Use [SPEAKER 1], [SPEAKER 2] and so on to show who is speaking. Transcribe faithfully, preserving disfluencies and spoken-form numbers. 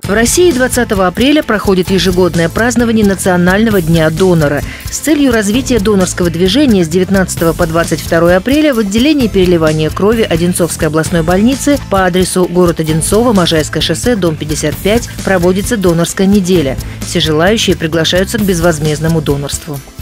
[SPEAKER 1] В России двадцатого апреля проходит ежегодное празднование Национального дня донора. С целью развития донорского движения с девятнадцатого по двадцать второе апреля в отделении переливания крови Одинцовской областной больницы по адресу город Одинцово, Можайское шоссе, дом пятьдесят пять проводится донорская неделя. Все желающие приглашаются к безвозмездному донорству.